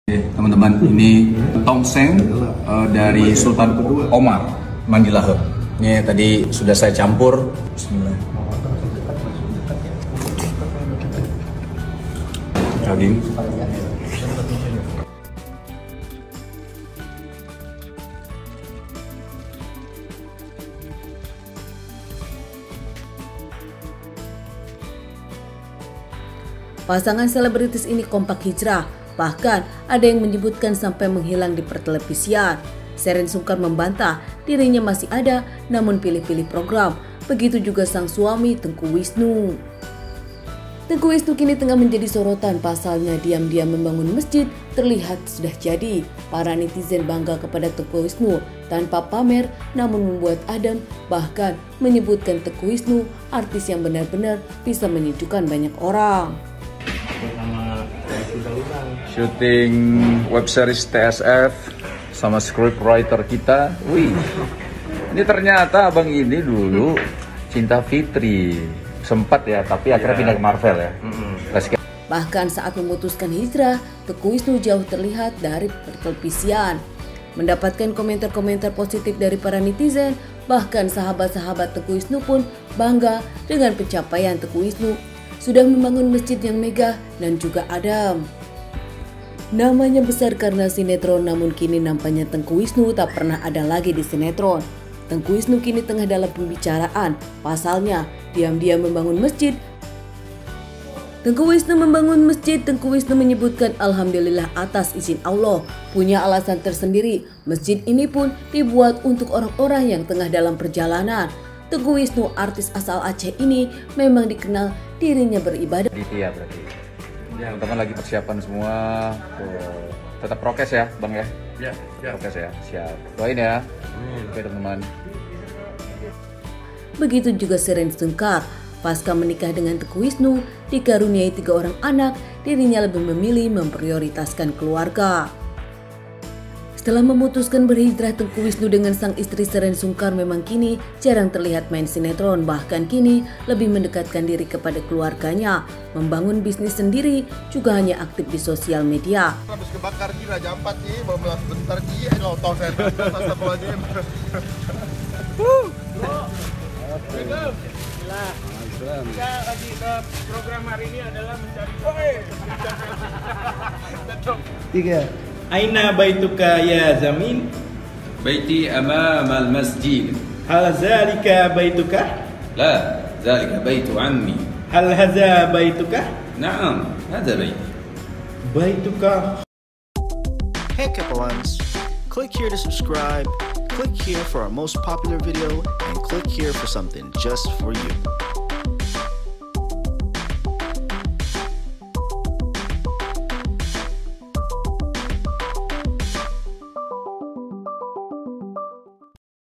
Teman-teman, ini tongseng dari Sultan Omar Mandilahe. Ini tadi sudah saya campur. Bismillah. Daging. Pasangan selebritis ini kompak hijrah, bahkan ada yang menyebutkan sampai menghilang di pertelevisian. Seren Sungkar membantah dirinya masih ada namun pilih-pilih program, begitu juga sang suami Tengku Wisnu. Tengku Wisnu kini tengah menjadi sorotan, pasalnya diam-diam membangun masjid terlihat sudah jadi. Para netizen bangga kepada Tengku Wisnu tanpa pamer namun membuat adem, bahkan menyebutkan Tengku Wisnu artis yang benar-benar bisa menyejukkan banyak orang. Syuting web series TSF sama scriptwriter kita. Wih, ini ternyata abang ini dulu cinta Fitri. Sempat ya, tapi akhirnya pindah ke Marvel ya. Bahkan saat memutuskan hijrah, Tengku Wisnu jauh terlihat dari pertelevisian. Mendapatkan komentar-komentar positif dari para netizen, bahkan sahabat-sahabat Tengku Wisnu pun bangga dengan pencapaian Tengku Wisnu. Sudah membangun masjid yang megah dan juga adem. Namanya besar karena sinetron, namun kini nampaknya Tengku Wisnu tak pernah ada lagi di sinetron. Tengku Wisnu kini tengah dalam pembicaraan, pasalnya diam-diam membangun masjid. Tengku Wisnu membangun masjid. Tengku Wisnu menyebutkan alhamdulillah atas izin Allah, punya alasan tersendiri. Masjid ini pun dibuat untuk orang-orang yang tengah dalam perjalanan. Tengku Wisnu, artis asal Aceh ini, memang dikenal dirinya beribadah. Iya berarti. Ya, teman-teman lagi persiapan semua. Tetap prokes ya, Bang ya. Ya, prokes ya. Siap. Doain ya. Oke, teman-teman. Begitu juga Seren Sungkar. Pasca menikah dengan Tengku Wisnu, dikaruniai 3 orang anak, dirinya lebih memilih memprioritaskan keluarga. Setelah memutuskan berhijrah, Tengku Wisnu dengan sang istri Seren Sungkar memang kini jarang terlihat main sinetron, bahkan kini lebih mendekatkan diri kepada keluarganya, membangun bisnis sendiri, juga hanya aktif di sosial media. Habis kebakar gila jam 4 sih, mau melas bentar sih, nonton saya astagfirullahaladzim. Kita lagi ke program hari ini adalah mencari Tiga. Aina baituka ya Zamin? بيتي أمام المسجد. Hal zalika baituka? لا ذلك بيت عمي. Hal hadza baituka? نعم هذا بيتي. Baituka. Hey Kepalans, click here to subscribe, click here for our most popular video, and click here for something just for you.